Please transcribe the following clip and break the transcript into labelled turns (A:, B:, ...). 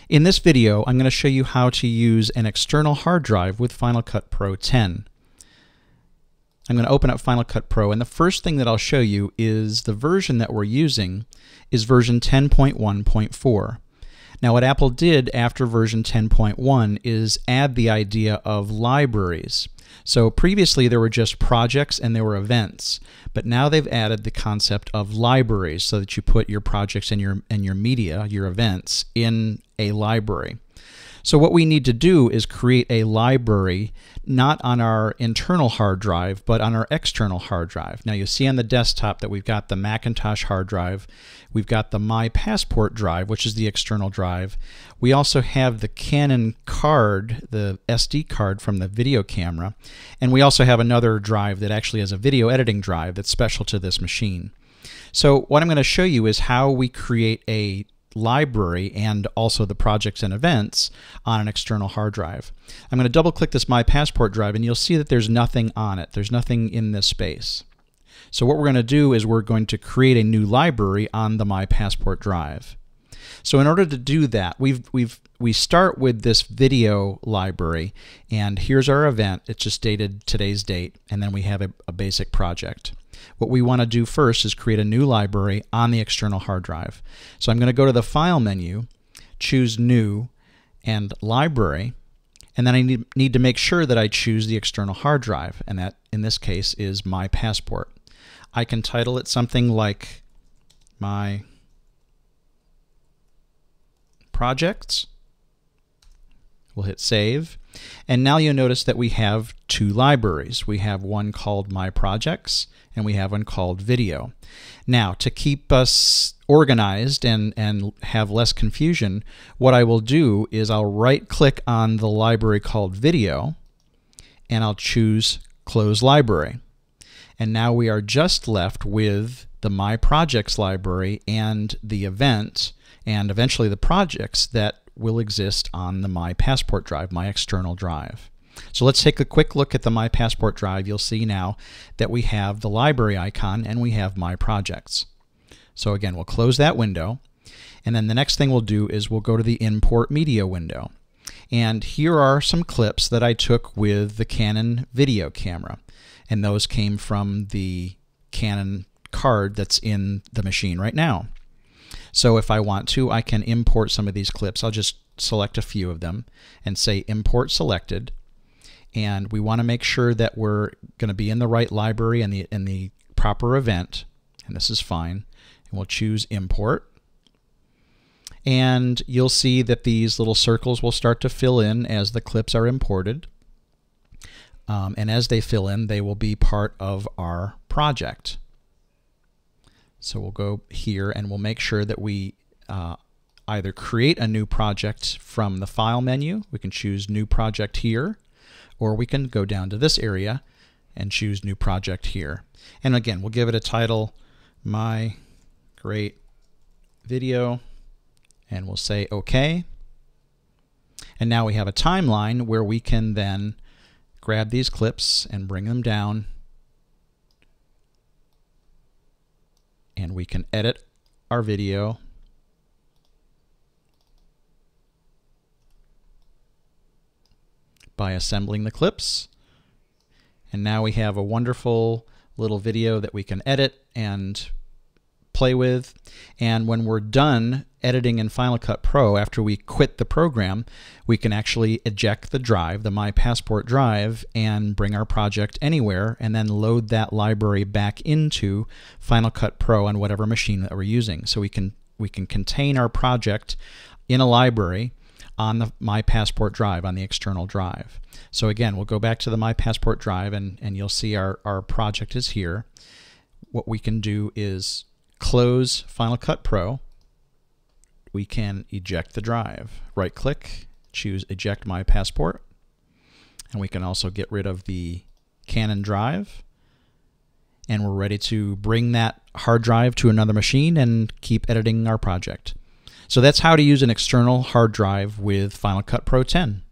A: In this video, I'm going to show you how to use an external hard drive with Final Cut Pro 10. I'm going to open up Final Cut Pro, and the first thing that I'll show you is the version that we're using is version 10.1.4. Now what Apple did after version 10.1 is add the idea of libraries. So previously there were just projects and there were events, but now they've added the concept of libraries so that you put your projects and your media, your events, in a library. So what we need to do is create a library not on our internal hard drive but on our external hard drive. Now you see on the desktop that we've got the Macintosh hard drive, we've got the My Passport drive, which is the external drive. We also have the Canon card, the SD card from the video camera, and we also have another drive that actually is a video editing drive that's special to this machine. So what I'm going to show you is how we create a library and also the projects and events on an external hard drive. I'm going to double click this My Passport drive and you'll see that there's nothing on it. There's nothing in this space. So what we're going to do is we're going to create a new library on the My Passport drive. So in order to do that, we start with this video library, and here's our event. It's just dated today's date, and then we have a basic project. What we want to do first is create a new library on the external hard drive. So I'm going to go to the File menu, choose New and Library, and then I need to make sure that I choose the external hard drive, and that in this case is My Passport. I can title it something like My Projects. We'll hit Save, and now you'll notice that we have two libraries. We have one called My Projects and we have one called Video. Now to keep us organized and have less confusion, what I will do is I'll right click on the library called Video and I'll choose Close Library. And now we are just left with the My Projects library and the event and eventually the projects that will exist on the My Passport drive, my external drive. So let's take a quick look at the My Passport drive. You'll see now that we have the library icon and we have My Projects. So again, we'll close that window, and then the next thing we'll do is we'll go to the Import Media window. And here are some clips that I took with the Canon video camera, and those came from the Canon card that's in the machine right now. So if I want to, I can import some of these clips. I'll just select a few of them and say Import Selected. And we want to make sure that we're going to be in the right library and the proper event. And this is fine. And we'll choose Import. And you'll see that these little circles will start to fill in as the clips are imported. And as they fill in, they will be part of our project. So we'll go here and we'll make sure that we either create a new project from the File menu. We can choose New Project here, or we can go down to this area and choose New Project here. And again, we'll give it a title, My Great Video, and we'll say OK. And now we have a timeline where we can then grab these clips and bring them down, and we can edit our video by assembling the clips. And now we have a wonderful little video that we can edit and play with. And when we're done editing in Final Cut Pro, after we quit the program, we can actually eject the drive, the My Passport drive, and bring our project anywhere and then load that library back into Final Cut Pro on whatever machine that we're using. So we can contain our project in a library on the My Passport drive, on the external drive. So again, we'll go back to the My Passport drive and you'll see our project is here. What we can do is close Final Cut Pro. We can eject the drive. Right click, choose Eject My Passport, and we can also get rid of the Canon drive, and we're ready to bring that hard drive to another machine and keep editing our project. So that's how to use an external hard drive with Final Cut Pro 10.